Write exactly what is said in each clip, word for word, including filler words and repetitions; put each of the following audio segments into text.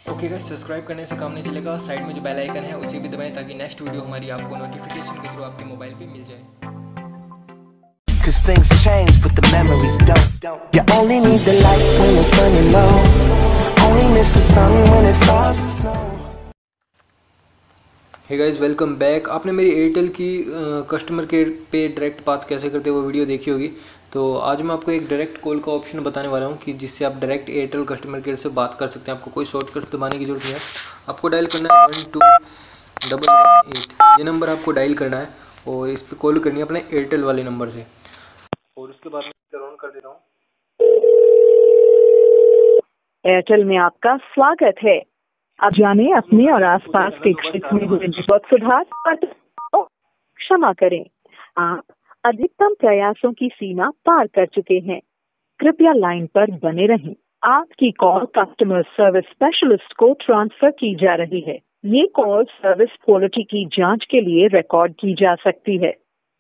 Okay guys, subscribe करने से काम नहीं चलेगा। साइड में जो बेल आइकन है उसे भी दबाएं ताकि नेक्स्ट वीडियो हमारी आपको नोटिफिकेशन के थ्रू आपके मोबाइल पे मिल जाए। Cause things change but the memories don't. You only need the light when it's running low. Only miss the sun when it starts to snow. Hey guys, welcome back. आपने मेरी Airtel की customer care पे direct बात कैसे करते हैं वो video देखी होगी। तो आज मैं आपको एक डायरेक्ट कॉल का ऑप्शन बताने वाला हूँ कि जिससे आप डायरेक्ट एयरटेल कस्टमर केयर से बात कर सकते हैं। आपको कोई शॉर्टकट दबाने की जरूरत नहीं है। आपको डायल करना है one two double one eight, ये नंबर आपको डायल करना है और इस पर कॉल करनी है अपने एयरटेल वाले नंबर से। और उसके बाद मैं ऑन कर देता हूँ। एयरटेल में आपका स्वागत है। आप जाने अपने और आसपास के क्षेत्र में हुए नेटवर्क सुधार पर क्षमा करें, आप अधिकतम प्रयासों की सीमा पार कर चुके हैं। कृपया लाइन पर बने रहें। आपकी कॉल कस्टमर सर्विस स्पेशलिस्ट को ट्रांसफर की जा रही है। ये कॉल सर्विस क्वालिटी की जांच के लिए रिकॉर्ड की जा सकती है।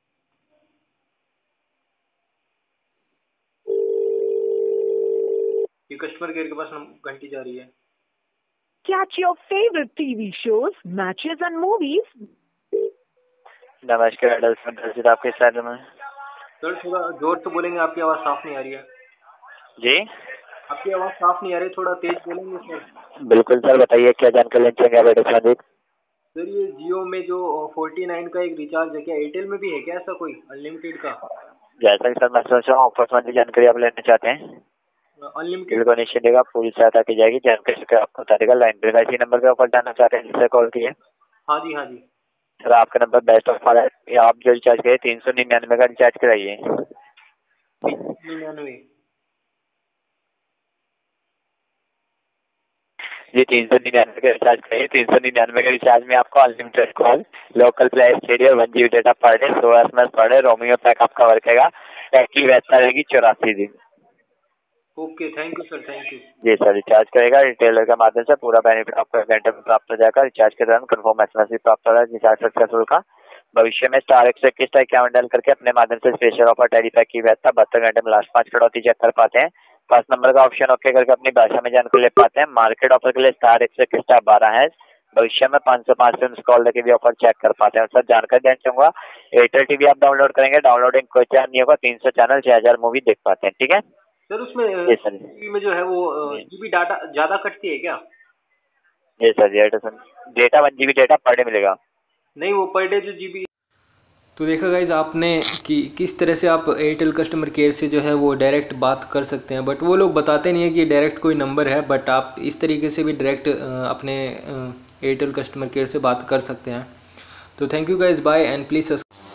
ये कस्टमर केयर के पास घंटी जा रही है। Catch your favorite T V shows, matches and movies. नमस्कार एडल्ट सेंटर, आपके साथ में सर थोड़ा जोर से बोलेंगे, आपकी आवाज़ साफ नहीं आ रही है। जी, आपकी आवाज़ साफ नहीं आ रही, थोड़ा तेज बोलेंगे सर। बिल्कुल सर, बताइए क्या जानकारी लेना चाहेंगे आप एडल्ट सेंटर? सर ये जियो में जो फोर्टी नाइन का एक रिचार्ज है, क्या एयरटेल में भी है क्या ऐसा कोई अनलिमिटेड का? जैसा कि सर मैं सोच रहा हूँ ऑफर संबंधी जानकारी आप लेना चाहते हैं, अनलिमिटेड बिल्कुल निश्चित देगा, पूरी सहायता की जाएगी। जानकारी से आपको बता देगा। लाइन पे इसी नंबर पे ऑफर डालना चाहते हैं जिससे कॉल किए? हाँ जी हाँ जी सर आपका नंबर बेस्ट ऑफर है। आप जो रिचार्ज करिए तीन सौ निन्यानवे का रिचार्ज कराइए। निन्यानवे जी, तीन सौ निन्यानवे का रिचार्ज करिए। तीन सौ निन्यानवे का रिचार्ज में आपको unlimited call, local play stadium, one GB data per day, सोलह S M S per day, romeo pack आपका वर्क करेगा। एक्टिव रहता रहेगी चौरासी दिन। Okay, thank you sir, thank you. जी सर, रिचार्ज करेगा रिटेलर के माध्यम से पूरा बेनिफिट आपको एक घंटे में प्राप्त हो जाएगा। रिचार्ज के दौरान कन्फर्म एसएमएस भी प्राप्त हो रहा है रिचार्ज सक्सेसफुल का। भविष्य में स्टार एक सौ इक्कीस का इक्यावन डायल करके अपने माध्यम से स्पेशल ऑफर टेली पैक की व्यवस्था बहत्तर घंटे में लास्ट पाँच कटौती चेक कर पाते हैं। फर्स्ट नंबर का ऑप्शन ओके करके अपनी भाषा में जानकारी ले पाते हैं। मार्केट ऑफर के लिए स्टार एक सौ इक्कीस स्टार बारह है। भविष्य में पाँच सौ पाँच सौ कॉल लेके भी ऑफर चेक कर पाते हैं। सर जानकारी देना चाहूंगा, एयरटेल टीवी आप डाउनलोड करेंगे, डाउनलोडिंग कोई चार्ज नहीं होगा। तीन सौ चैनल छह हजार मूवी देख पाते हैं। ठीक है सर, उसमें जी सर, टीवी में जो है वो जीबी डाटा ज्यादा कटती है क्या? जी सर, जी data one GB data per day मिलेगा। नहीं, वो पर डे जो जीबी। तो देखा गाइज आपने कि किस तरह से आप एयरटेल कस्टमर केयर से जो है वो डायरेक्ट बात कर सकते हैं, बट वो लोग बताते नहीं है कि डायरेक्ट कोई नंबर है, बट आप इस तरीके से भी डायरेक्ट अपने एयरटेल कस्टमर केयर से बात कर सकते हैं। तो thank you guys, bye and please